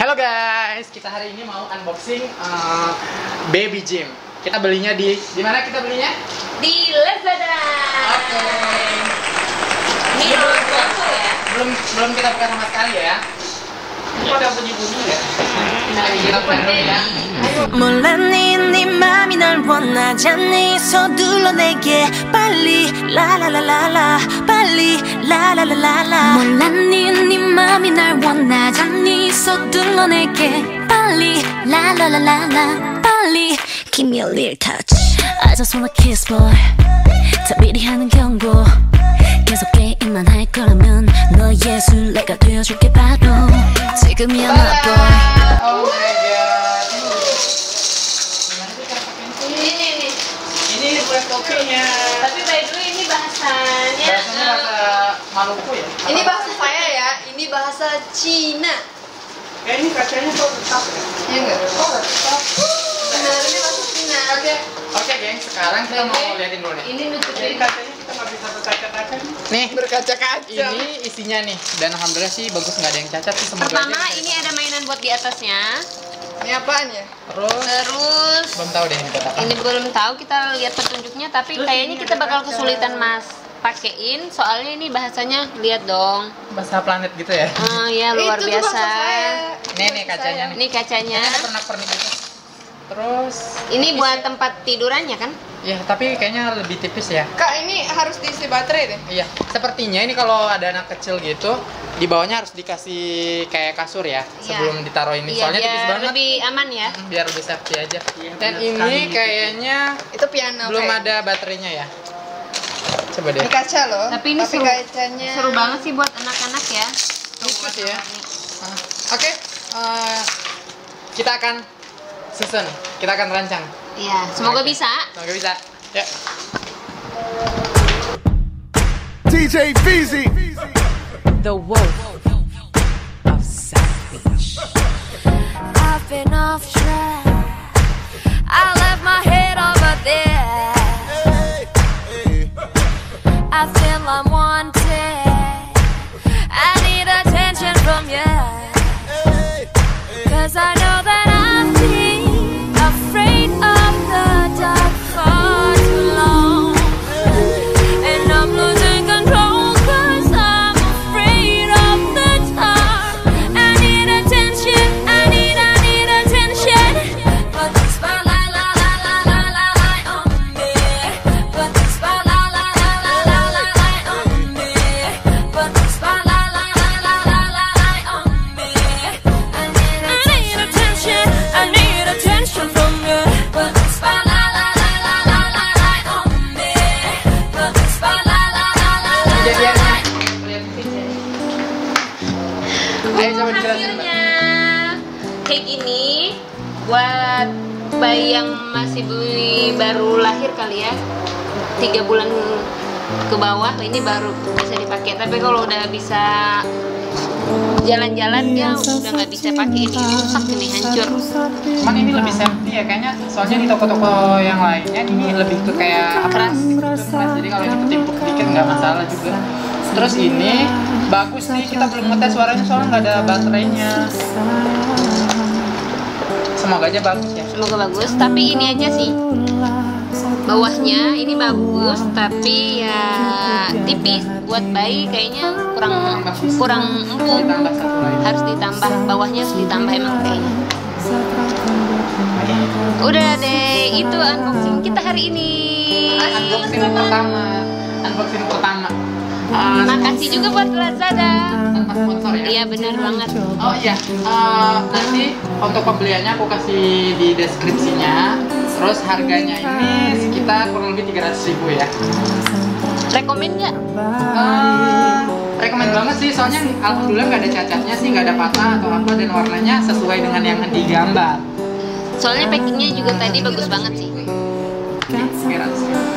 Halo guys, kita hari ini mau unboxing baby gym. Kita belinya di mana kita belinya? Di Lazada. Oke. Ini sponsor ya? Belum kita buka sama sekali ya. Ini ada bunyi-bunyi ya. Kita buka dulu ya. 몰랐니 네 맘이 날 원하지 않니 서둘러 내게 빨리 라라라라라 빨리 라라라라라 몰랐니 네 맘이 날 원하지 않니 서둘러 내게 빨리 라라라라라 빨리 Give me a little touch I just wanna kiss boy 자비리 하는 경고 계속 게임만 할 거라면 너의 술래가 되어줄게 바로 지금이야 my boy Oh my god. Ini buat kopinya. Tapi by the way ini bahasanya Bahasa Maluku ya? Ini bahasa saya ya, ini bahasa Cina. Ini kacanya kok tetap ya? Iya enggak? Oh, tetap. Benar, ini bahasa Cina. Oke geng, sekarang kita mau liatin dulu nih. ini Jadi nutupin. kacanya kita nggak bisa berkaca-kaca nih. Berkaca-kaca. Ini isinya nih, dan alhamdulillah sih bagus, nggak ada yang cacat sih. Semoga Pertama aja ini ada mainan buat di atasnya. Ini apaan ya? Terus Terus belum tahu deh ini buat apa. ini belum tahu, kita lihat petunjuknya, tapi kayaknya kita bakal kesulitan mas pakein, soalnya ini bahasanya, lihat dong. Bahasa planet gitu ya. Ya luar Itu tuh biasa. bahasa saya. Nih kacanya nih. Ini kacanya. Ini ada pernak-pernik gitu. Terus Ini buat tempat tidurannya kan? ya, tapi kayaknya lebih tipis ya. Kak, ini harus diisi baterai deh. Iya, sepertinya ini kalau ada anak kecil gitu, di bawahnya harus dikasih kayak kasur ya, sebelum ditaruh ini. Iya, Soalnya tipis biar banget. lebih aman ya. Biar lebih safety aja. Dan ini kayaknya Itu piano. belum kayak. ada baterainya ya. Coba deh. Ini kaca loh. Tapi ini seru, kacanya seru banget sih buat anak-anak ya. Tipis ya. Oke, kita akan susun, kita akan rancang. Iya, semoga Oke. bisa. Semoga bisa. Ya. DJ Feezy. The wolf of Savage. I've been off track. I left my head over there. I feel unwanted. I need attention from you. 'Cause I know that I've been afraid of the dark for too long. And I'm losing control 'cause I'm afraid of the dark. I need attention, I need attention. Put the spotlight, la la la la la light on me. Put the spotlight, la la la la la light on me. Put the spotlight, la la la la la light on me. I need attention, I need attention from you. Put the spotlight, la la la la la light on me. Put the spotlight, la la la la. Kejadiannya. Ayo coba dijelasin. Mbak. Hasilnya kayak gini buat bayi yang masih baru lahir kali ya, 3 bulan ke bawah, ini baru bisa dipakai. Tapi kalau udah bisa jalan-jalan dia udah nggak bisa pakai, ini rusak, ini hancur. Cuman ini lebih safety ya kayaknya, soalnya di toko-toko yang lainnya ini lebih ke kayak Keras. keras. Jadi kalau ini ketimpuk dikit nggak masalah juga. Terus ini bagus nih, kita belum ngetes suaranya soalnya nggak ada baterainya. Semoga aja bagus ya. Semoga bagus, tapi ini aja sih bawahnya ini bagus, tapi ya tipis buat bayi, kayaknya kurang empuk, Ditambah satu lagi. harus ditambah, bawahnya harus ditambah emang kayaknya. Udah deh, itu unboxing kita hari ini. Unboxing pertama. Makasih juga buat Lazada. Tanpa sponsor ya. Iya benar banget. Oh iya, nanti untuk pembeliannya aku kasih di deskripsinya. Terus harganya ini sekitar kurang lebih 300.000 ya. Rekomen nggak? Rekomen banget sih, soalnya alhamdulillah nggak ada cacatnya sih, nggak ada patah atau apa, dan warnanya sesuai dengan yang digambar. Soalnya packingnya juga tadi bagus banget sih. Oke, 300.000.